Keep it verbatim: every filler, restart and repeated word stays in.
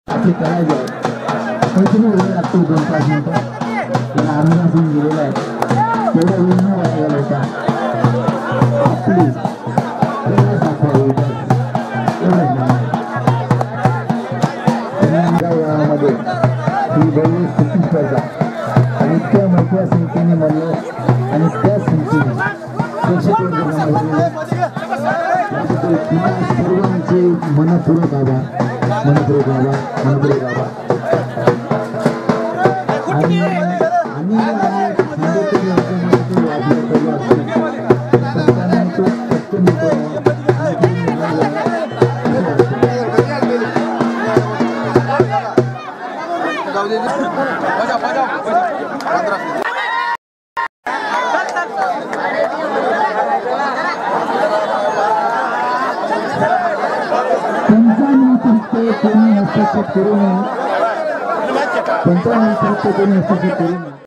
आपली करायची आहे पैसे वेळ लागतो दोन पाच मिनिटं त्याला आम्ही असून गेलेला आहे तेवढा वेळ न वाचायला होता आपली दाखवावी गावामध्ये ही भव्य स्थिती स्पर्धा आणि त्या मोठ्या संख्येने म्हणलं आणि त्या संख्येने सर्वांचे मनपूर्वक आभार मनपूर्वक आभार मनपूर्वक आभार आणि कोणी हस्तक्षेप करू नये पंचावन्न कोणी हस्तक्षेप करू नये